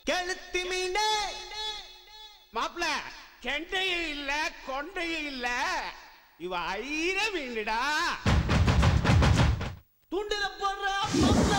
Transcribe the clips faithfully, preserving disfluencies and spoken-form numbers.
கெளுத்தி மீனே மாப்பிள கெண்டையும் இல்ல கொண்டையும் இல்ல இவ ஐர மீனுடா. துண்டுல போடுற மாப்பிள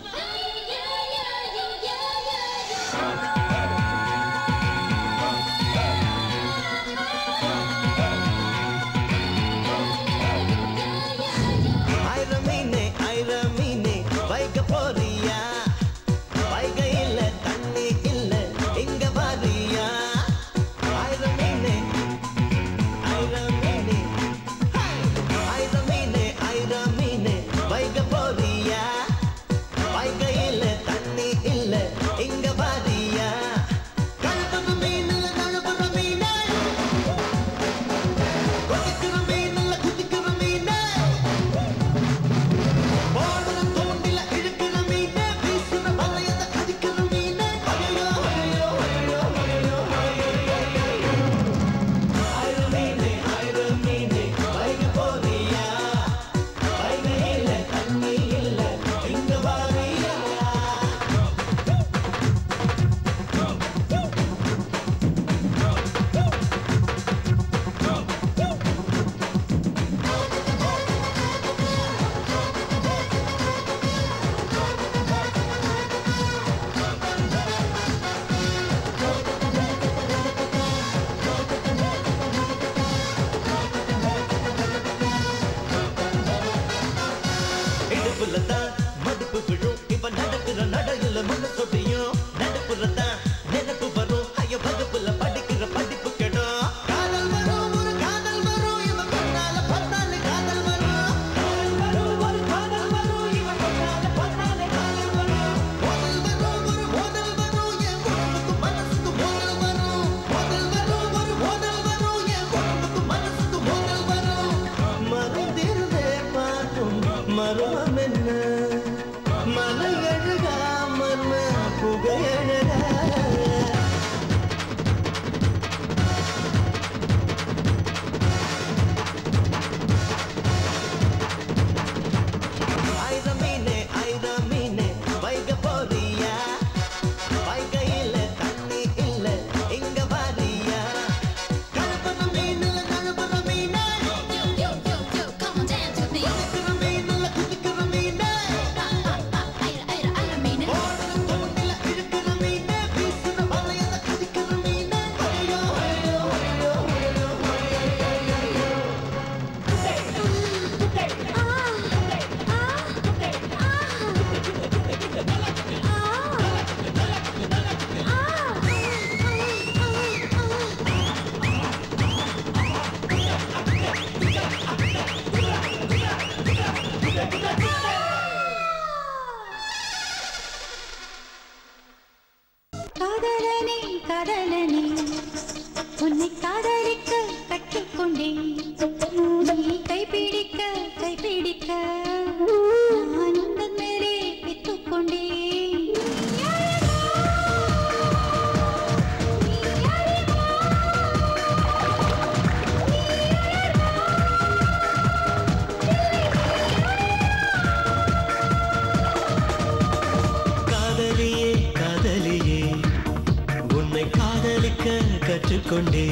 கற்றுக்கொண்டே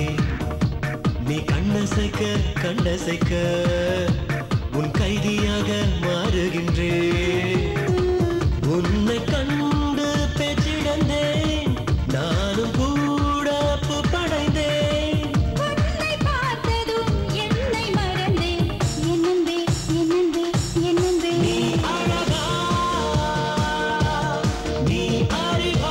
நீ கண்ணசைக்க கண்ணசைக்க உன் கைதியாக மாறுகின்றே உன்னை கண்டு பேச்சிடந்தேன் நானும் கூட படைந்தேன் உன்னை பார்த்ததும் என்னை மறந்தேன் என்னென்பே என்னென்பே என்னென்பே நீ அழகா நீ அறிவா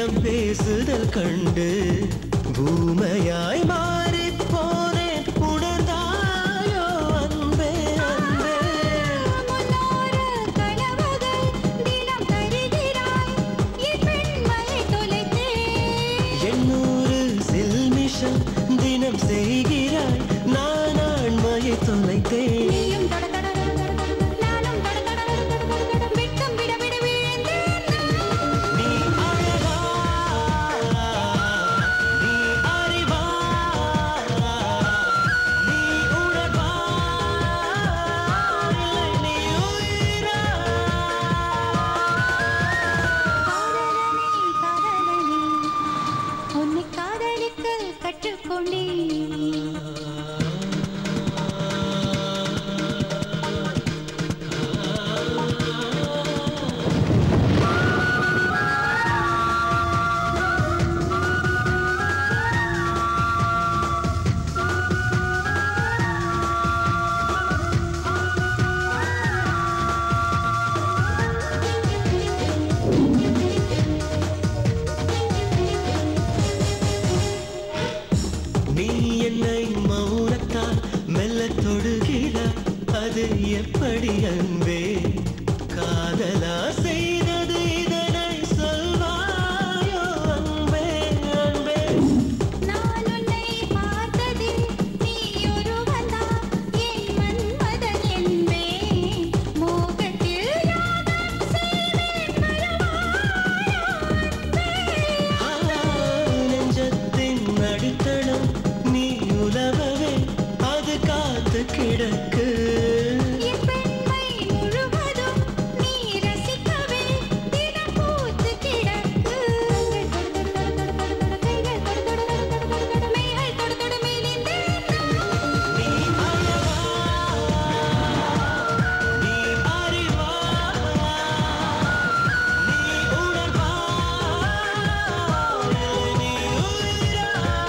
இதம் பேசுதல் கண்டு பூமையாய் மாறி போனேன் உணர்ந்தாயோ அன்பே அன்பே முன்னோர கனவுகள் தினம் தருகிறாய் என் பெண்மையை தொலைத்தேன் எண்ணூறு சில்மிஷம் தினம் செய்கிறாய் நான் ஆண்மையை தொலைத்தேன் நீயும் தட தட தட தட நானும் தட தட தட தட வெட்கம் விட விட விழுந்தேன் நீ அழகா நீ அறிவா நீ உணர்வா இல்லை நீ உயிரா காதலனே காதலனே உன்னை காதலிக்க கற்றுக்கொண்டேன் நீ என்னை மௌனத்தால் மெல்ல தொடுகிறாய் அது எப்படி அன்பே காதலா செய்தது இதனை சொல்வாயோ அன்பே அன்பே நான் உன்னை பார்த்ததில் நீ ஒருவன்தான் என் மன்மதன் என்பேன் மோகத்தில் யாகம் செய்வேன் மறவாயோ அன்பே ஆ, நெஞ்சத்தின் அடித்தளம் நீ உலவவே அது காத்து கிடக்கு என் பெண்மை முழுவதும் நீ ரசிக்கவே தினம் பூத்து கிடக்கு கைகள் தொடு தொடு தொடு தொடு தொடு மெய்கள் தொடு தொடு மெலிந்தேன் நீ அழவா நீ அறிவா நீ உணர்வா இல்லை நீ உயிரா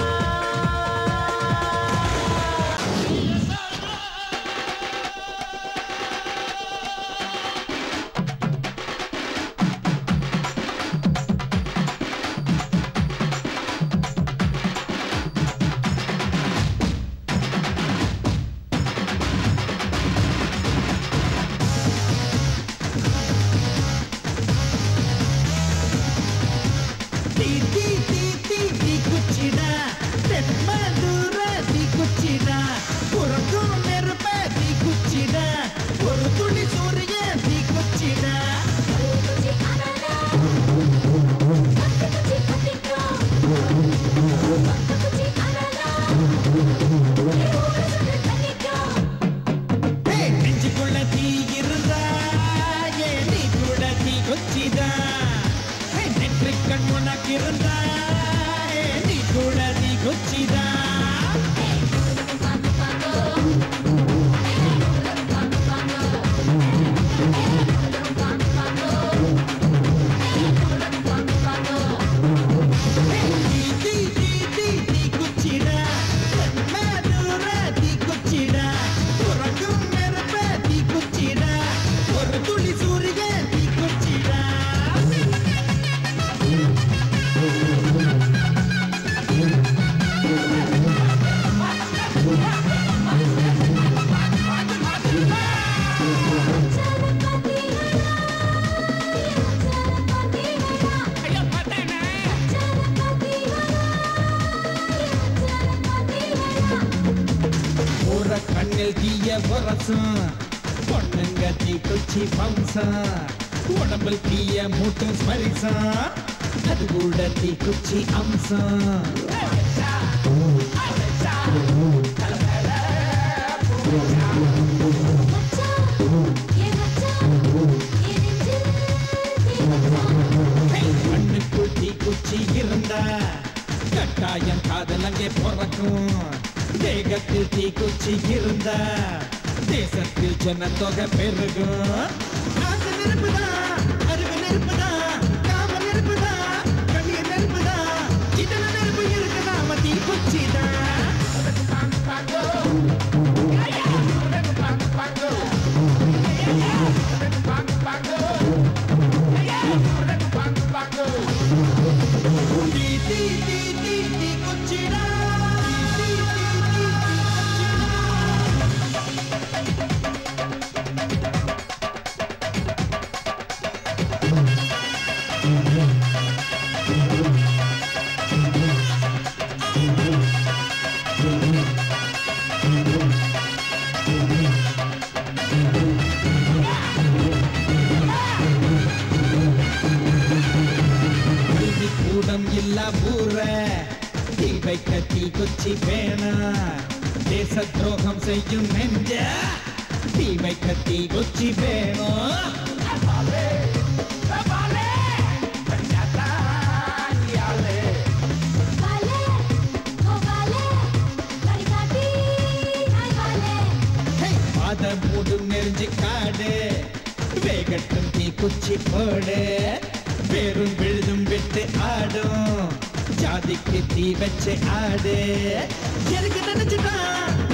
Ti ti ti ti ti kuchida, தென்மதுர ti kuchida, உறக்கும் நெருப்ப ti kuchida, ஒரு துளி சூரிய ti kuchida. குச்சி அனலா பத்து குச்சி பத்திக்கோ பத்து குச்சி அனலா ஏ ஊரு சுடு தண்ணிக்கோ Hey, நெஞ்சுக்குள்ள தீ இருந்தா, ஏன் நீ கூட தீ குச்சிதா? Hey, நெற்றிக் கண் உனக்கு இருந்தா, ஏன் நீ கூட தீ குச்சிதா? Hey, தீ தீ தீ தீ குச்சிடா, தென்மதுர தீ குச்சிடா, உறக்கும் நெருப்ப தீ குச்சிடா, ஒரு துளி சூரிய தீ குச்சிடா. ஒரு கண்ணில் தீய வரசம் பொண்ணுங்க தீ குச்சி பம்சம் உடம்பில் தீய மூட்டு ஸ்மரிசம் அது கூட தீ குச்சி அம்சம் கண்ணுக்குள் தீ குச்சி இருந்தா கட்டாயம் காதல் அங்கே பிறக்கும் தேகத்தில் தீ குச்சி இருந்தா தேசத்தில் ஜனத்தொகை பெருகும் ஆசை நெருப்புதான், அறிவு நெருப்புதான், காமம் நெருப்புதான், கண்ணீர் நெருப்புதான், இதன நெருப்பு இருக்கு நாம தீ குச்சிதான். குச்சி வேணா தேச துரோகம் செய்யும் நெஞ்ச தீ வைக்க தீ குச்சி வேணும் பாத மூடும் நெறிஞ்சு காடு வேகட்டும் தீ குச்சி போடு வேறும் விழுதும் விட்டு ஆடும் ஜாதிக்கு தீ வச்சு ஆடு எதுக்கு நினைச்சுதான்